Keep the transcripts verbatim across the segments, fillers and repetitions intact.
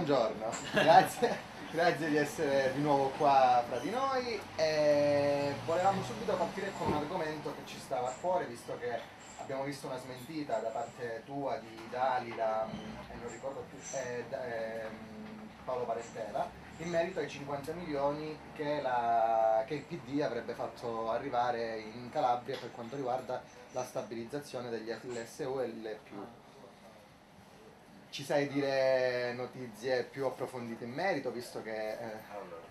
buongiorno, grazie, grazie di essere di nuovo qua fra di noi. E volevamo subito partire con un argomento che ci stava a cuore, visto che abbiamo visto una smentita da parte tua di Dalila e non ricordo più, eh, da- ehm, Paolo Parentela, in merito ai cinquanta milioni che, la, che il P D avrebbe fatto arrivare in Calabria per quanto riguarda la stabilizzazione degli L S U e L più. Ci sai dire notizie più approfondite in merito, visto che... Eh... Allora,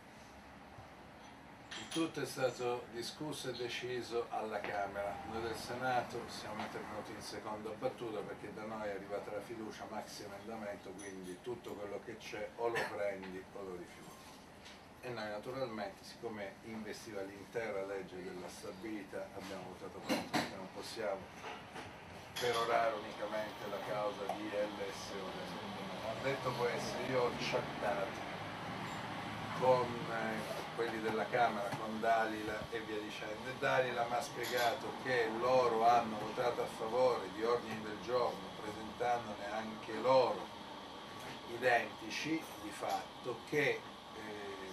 il tutto è stato discusso e deciso alla Camera. Noi del Senato siamo intervenuti in seconda battuta perché da noi è arrivata la fiducia maxi emendamento, quindi tutto quello che c'è o lo prendi o lo rifiuti. E noi naturalmente, siccome investiva l'intera legge della stabilità, abbiamo votato contro perché non possiamo perorare unicamente la causa di L S U. Detto questo, io ho chattato con eh, quelli della Camera, con Dalila e via dicendo, e Dalila mi ha spiegato che loro hanno votato a favore di ordini del giorno, presentandone anche loro identici di fatto, che ehm,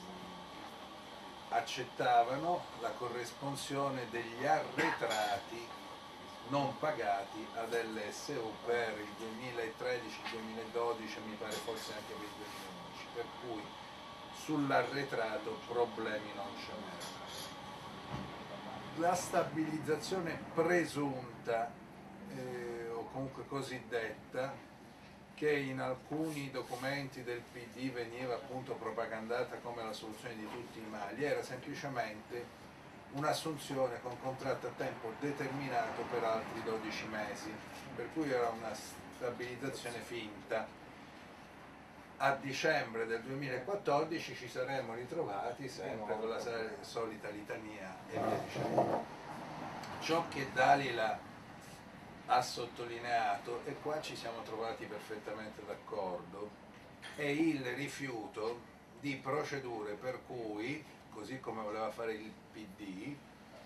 accettavano la corresponsione degli arretrati non pagati ad L S U per il duemilatredici duemiladodici, mi pare forse anche per il duemilaundici, per cui sull'arretrato problemi non ce n'erano. La stabilizzazione presunta eh, o comunque cosiddetta, che in alcuni documenti del P D veniva appunto propagandata come la soluzione di tutti i mali, era semplicemente un'assunzione con contratto a tempo determinato per altri dodici mesi, per cui era una stabilizzazione finta. A dicembre del duemilaquattordici ci saremmo ritrovati sempre con la solita litania e via dicendo. Ciò che Dalila ha sottolineato, e qua ci siamo trovati perfettamente d'accordo, è il rifiuto di procedure per cui, così come voleva fare il P D,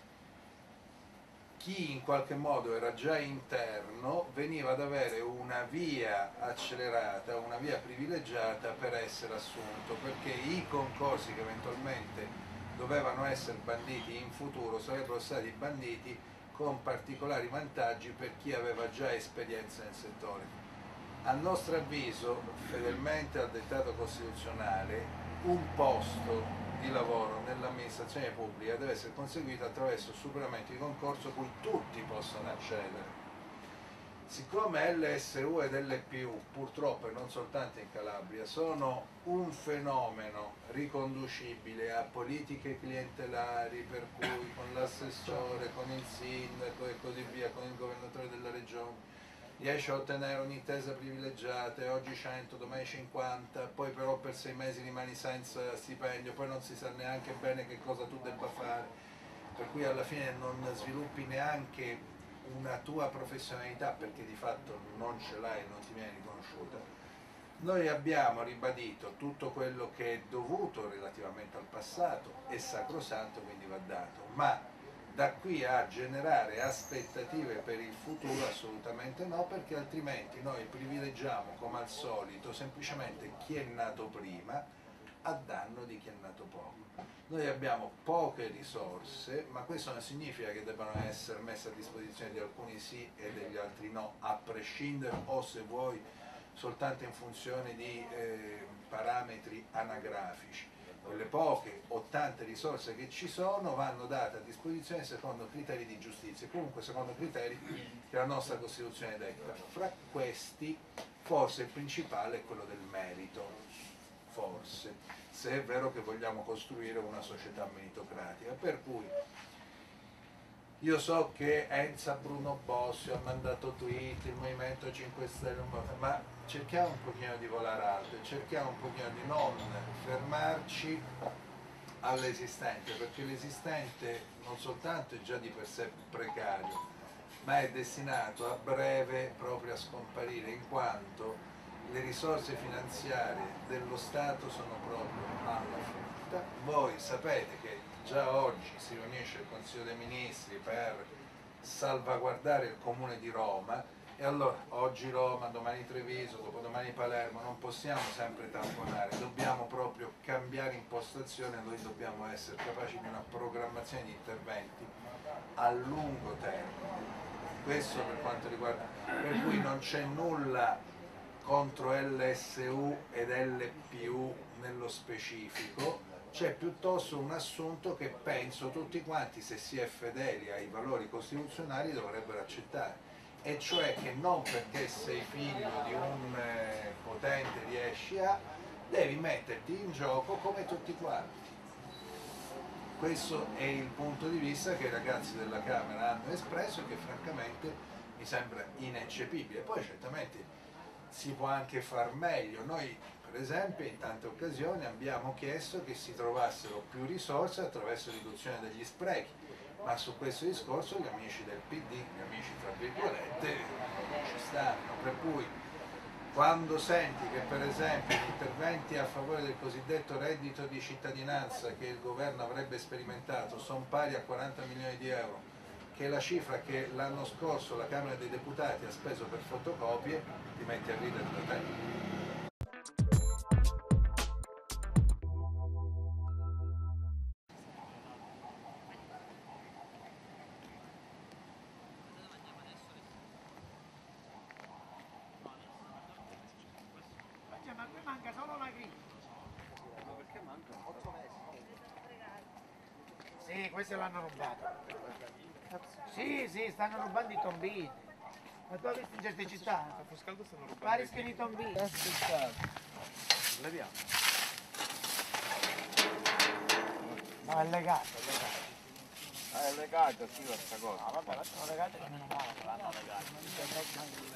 chi in qualche modo era già interno veniva ad avere una via accelerata, una via privilegiata per essere assunto, perché i concorsi che eventualmente dovevano essere banditi in futuro sarebbero stati banditi con particolari vantaggi per chi aveva già esperienza nel settore. A nostro avviso, fedelmente al dettato costituzionale, un posto di lavoro nell'amministrazione pubblica deve essere conseguito attraverso il superamento di concorso a cui tutti possono accedere. Siccome L S U ed L P U, purtroppo e non soltanto in Calabria, sono un fenomeno riconducibile a politiche clientelari, per cui con l'assessore, con il sindaco e così via, con il governatore della regione, riesce a ottenere un'intesa privilegiata, oggi cento, domani cinquanta, poi però per sei mesi rimani senza stipendio, poi non si sa neanche bene che cosa tu debba fare, per cui alla fine non sviluppi neanche una tua professionalità perché di fatto non ce l'hai, non ti viene riconosciuta. Noi abbiamo ribadito tutto quello che è dovuto relativamente al passato, è sacrosanto, quindi va dato, ma da qui a generare aspettative per il futuro assolutamente no, perché altrimenti noi privilegiamo come al solito semplicemente chi è nato prima a danno di chi è nato poco. Noi abbiamo poche risorse, ma questo non significa che debbano essere messe a disposizione di alcuni sì e degli altri no, a prescindere o se vuoi soltanto in funzione di eh, parametri anagrafici. Quelle poche o tante risorse che ci sono vanno date a disposizione secondo criteri di giustizia, comunque secondo criteri che la nostra Costituzione detta. Fra questi forse il principale è quello del merito, forse, se è vero che vogliamo costruire una società meritocratica, per cui io so che Enza Bruno Bossi ha mandato tweet, il Movimento cinque Stelle, ma cerchiamo un pochino di volare alto e cerchiamo un pochino di non fermarci all'esistente, perché l'esistente non soltanto è già di per sé precario, ma è destinato a breve proprio a scomparire, in quanto le risorse finanziarie dello Stato sono proprio alla frutta. Voi sapete che già oggi si riunisce il Consiglio dei Ministri per salvaguardare il Comune di Roma E allora oggi Roma, domani Treviso, dopodomani Palermo, non possiamo sempre tamponare, dobbiamo proprio cambiare impostazione, noi dobbiamo essere capaci di una programmazione di interventi a lungo termine. Questo per quanto riguarda, per cui non c'è nulla contro L S U ed L P U nello specifico, c'è piuttosto un assunto che penso tutti quanti, se si è fedeli ai valori costituzionali, dovrebbero accettare. E cioè che non perché sei figlio di un eh, potente riesci a, devi metterti in gioco come tutti quanti. Questo è il punto di vista che i ragazzi della Camera hanno espresso e che francamente mi sembra ineccepibile. Poi certamente si può anche far meglio. Noi per esempio in tante occasioni abbiamo chiesto che si trovassero più risorse attraverso riduzione degli sprechi. Ma su questo discorso gli amici del P D, gli amici tra virgolette, non ci stanno, per cui quando senti che per esempio gli interventi a favore del cosiddetto reddito di cittadinanza che il governo avrebbe sperimentato sono pari a quaranta milioni di euro, che è la cifra che l'anno scorso la Camera dei Deputati ha speso per fotocopie, ti metti a ridere da te. Ma qui manca solo la griglia. Ma perché mancano? otto mesi. Sì, questi l'hanno rubato. Sì, sì, stanno rubando i tombini. Ma tu hai visto in certe città? A Foscaldo stanno rubando. Pariscono i tombini. Leviamo. No, è legato, è legato. Ah, è legato, sì, questa cosa. No, vabbè, lasciano legati che meno male che l'hanno legato.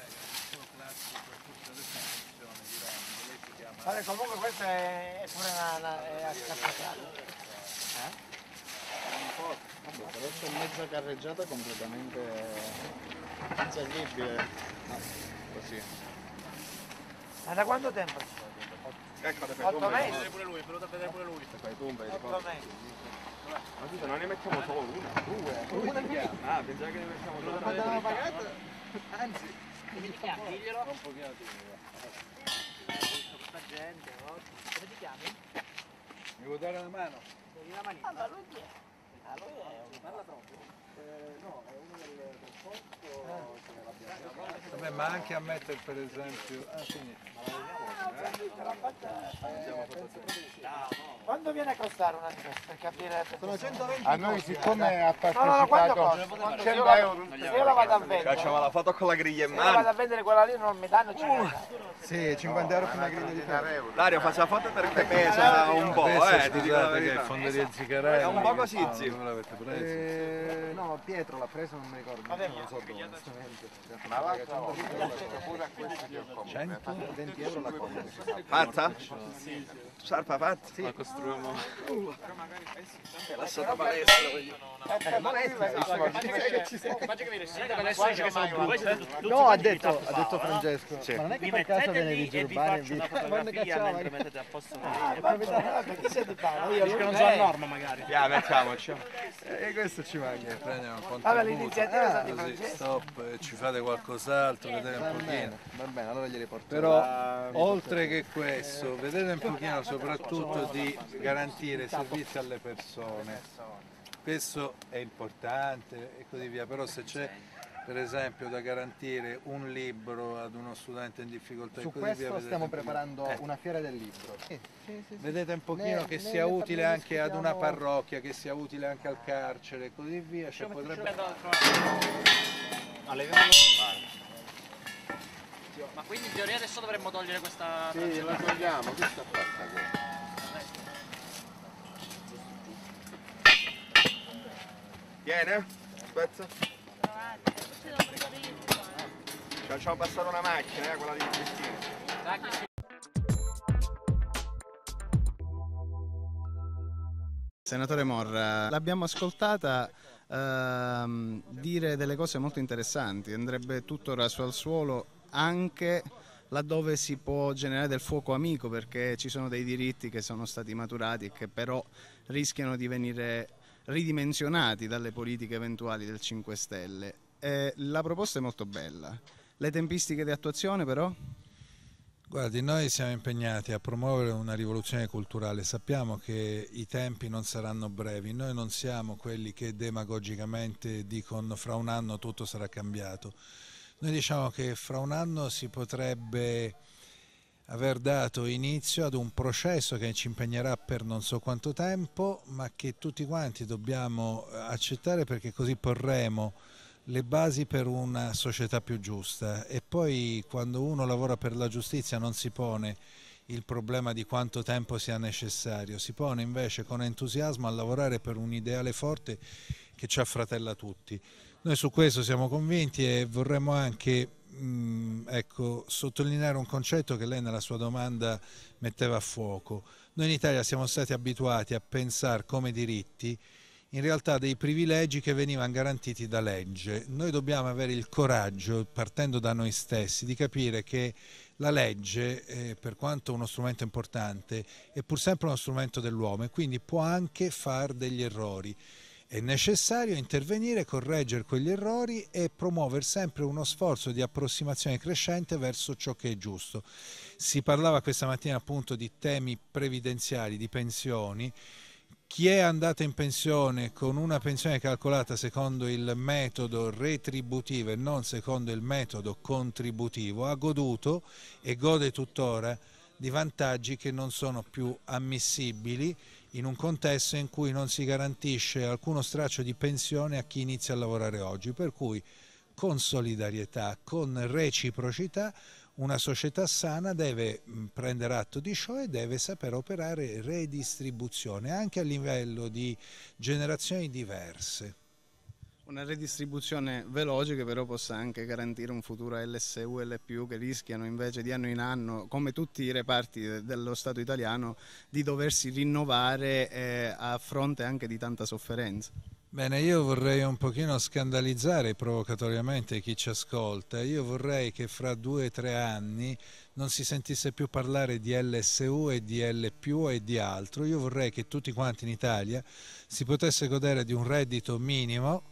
Vabbè, comunque questo è, è pure una, una è a scappato. Eh? Vabbè, però c'è mezza carreggiata completamente inservibile. No, così. Ma da quanto tempo? Ecco, te fai Otto tu, mesi? vedi Pure lui, però da vedere pure lui. Te fai tu, vedi Otto poi. mesi. Ma scusa, non ne mettiamo solo una, due. Una mia. Ah, pensavo che ne mettiamo solo una. Quando l'hanno pagato? Anzi, Come ti chiami? Diglielo. Un pochino di... Questa gente, no? Come ti chiami? Mi vuoi dare una mano? Devi la manina. Ah, ma lui chi è? Ah, lui è un... Parla proprio. no, è uno del, del posto che l'abbiamo. Vabbè, ma anche a mettere per esempio... Ah, quindi... Quanto viene a costare una per capire? sono centoventi A noi siccome ha No, no, no, quanto partecipato costa? cento Io la- euro. Se io la vado a vendere, se Facciamo la foto con la griglia in io la vado mano. a vendere quella lì non mi danno cinquanta. Sì, cinquanta euro per una griglia di ferro. Dario, faccia la foto perché pesa un po', Questo, eh, ti dico la scusate, che è il verità. fondo di Ziccarelli. È un po' così, no, zio. dove l'avete preso? Eh, no, Pietro l'ha preso, non mi ricordo, Vabbè, non lo so dove, onestamente. Ma l'altra volta pure a questi che ho cento? venti euro la comoda. Fatta? Sarpa fatta? Sì. La costruiamo. La sotto palestra. Faccio capire, si sente che adesso dice che sono blu. Questo tutti No, ha quanti detto, mi ha detto tappavano, no? Francesco, Sì. ma non è che Vi per caso mettete viene lì di e vi giurbare faccio una quando fotografia cacciava mentre mettete a posto. Eh, capitano, chi se ti parla? Io Dici che non lui- sono a eh. norma magari. Ya, mettiamoci. e questo ci manca. Prendiamo un Vabbè, contributo. l'iniziativa sono di Così, Francesco. stop, e ci fate qualcos'altro, vedete Va un pochino. bene, va bene, allora glieli porto. Però oltre che questo, vedete un pochino soprattutto di garantire servizi alle persone. Questo è importante e così via, però se c'è per esempio da garantire un libro ad uno studente in difficoltà e Su così via, questo vedete stiamo un pochino. preparando Eh. una fiera del libro. Sì, sì, sì, sì. Vedete un pochino Ne- che ne- sia ne utile parliamo, anche ad una discutiamo. parrocchia, che sia utile anche al carcere e così via, cioè potrebbe... Ma quindi in teoria adesso dovremmo togliere questa... Sì, la togliamo, questa fatta qua. Viene? Aspetta. Ci facciamo passare una macchina, eh, quella di Cristina. Senatore Morra, l'abbiamo ascoltata ehm, dire delle cose molto interessanti, andrebbe tutto raso al suolo anche laddove si può generare del fuoco amico, perché ci sono dei diritti che sono stati maturati e che però rischiano di venire ridimensionati dalle politiche eventuali del cinque Stelle. Eh, la proposta è molto bella. Le tempistiche di attuazione però? Guardi, noi siamo impegnati a promuovere una rivoluzione culturale, sappiamo che i tempi non saranno brevi, noi non siamo quelli che demagogicamente dicono fra un anno tutto sarà cambiato, noi diciamo che fra un anno si potrebbe aver dato inizio ad un processo che ci impegnerà per non so quanto tempo, ma che tutti quanti dobbiamo accettare perché così porremo le basi per una società più giusta. E poi quando uno lavora per la giustizia non si pone il problema di quanto tempo sia necessario, si pone invece con entusiasmo a lavorare per un ideale forte che ci affratella tutti. Noi su questo siamo convinti e vorremmo anche mh, ecco, sottolineare un concetto che lei nella sua domanda metteva a fuoco. Noi in Italia siamo stati abituati a pensare come diritti in realtà dei privilegi che venivano garantiti da legge. Noi dobbiamo avere il coraggio, partendo da noi stessi, di capire che la legge, eh, per quanto uno strumento importante, è pur sempre uno strumento dell'uomo e quindi può anche fare degli errori. È necessario intervenire, correggere quegli errori e promuovere sempre uno sforzo di approssimazione crescente verso ciò che è giusto. Si parlava questa mattina appunto di temi previdenziali, di pensioni. Chi è andato in pensione con una pensione calcolata secondo il metodo retributivo e non secondo il metodo contributivo ha goduto e gode tuttora di vantaggi che non sono più ammissibili in un contesto in cui non si garantisce alcuno straccio di pensione a chi inizia a lavorare oggi. Per cui con solidarietà, con reciprocità, una società sana deve prendere atto di ciò e deve saper operare redistribuzione anche a livello di generazioni diverse. Una redistribuzione veloce che però possa anche garantire un futuro a L S U e L P U che rischiano invece di anno in anno, come tutti i reparti dello Stato italiano, di doversi rinnovare eh, a fronte anche di tanta sofferenza. Bene, io vorrei un pochino scandalizzare provocatoriamente chi ci ascolta. Io vorrei che fra due o tre anni non si sentisse più parlare di L S U e di L P U e di altro. Io vorrei che tutti quanti in Italia si potesse godere di un reddito minimo,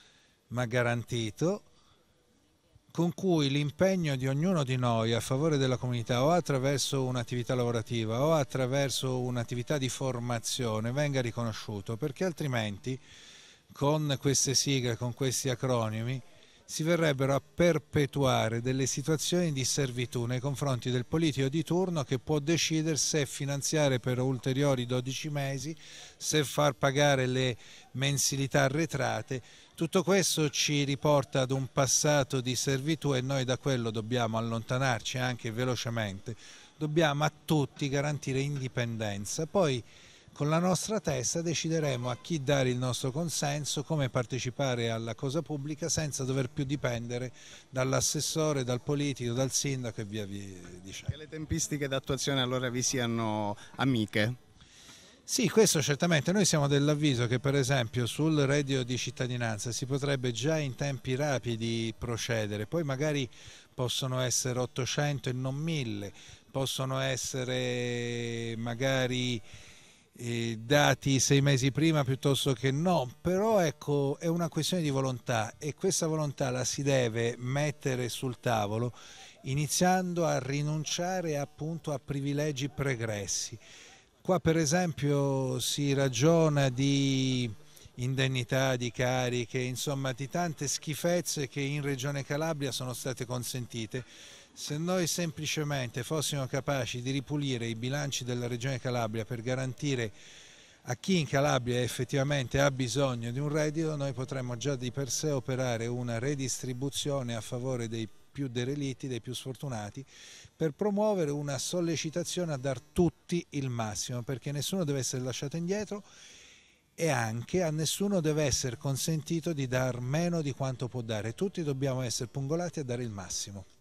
ma garantito, con cui l'impegno di ognuno di noi a favore della comunità o attraverso un'attività lavorativa o attraverso un'attività di formazione venga riconosciuto, perché altrimenti con queste sigle, con questi acronimi, si verrebbero a perpetuare delle situazioni di servitù nei confronti del politico di turno che può decidere se finanziare per ulteriori dodici mesi, se far pagare le mensilità arretrate. Tutto questo ci riporta ad un passato di servitù e noi da quello dobbiamo allontanarci anche velocemente. Dobbiamo a tutti garantire indipendenza. Poi con la nostra testa decideremo a chi dare il nostro consenso, come partecipare alla cosa pubblica senza dover più dipendere dall'assessore, dal politico, dal sindaco e via via dicendo. Che le tempistiche d'attuazione allora vi siano amiche? Sì, questo certamente. Noi siamo dell'avviso che per esempio sul reddito di cittadinanza si potrebbe già in tempi rapidi procedere, poi magari possono essere ottocento e non mille, possono essere magari Eh, dati sei mesi prima piuttosto che no, però ecco è una questione di volontà e questa volontà la si deve mettere sul tavolo iniziando a rinunciare appunto a privilegi pregressi. Qua per esempio si ragiona di indennità, di cariche, insomma di tante schifezze che in Regione Calabria sono state consentite. Se noi semplicemente fossimo capaci di ripulire i bilanci della Regione Calabria per garantire a chi in Calabria effettivamente ha bisogno di un reddito, noi potremmo già di per sé operare una redistribuzione a favore dei più derelitti, dei più sfortunati, per promuovere una sollecitazione a dar tutti il massimo, perché nessuno deve essere lasciato indietro e anche a nessuno deve essere consentito di dar meno di quanto può dare. Tutti dobbiamo essere pungolati a dare il massimo.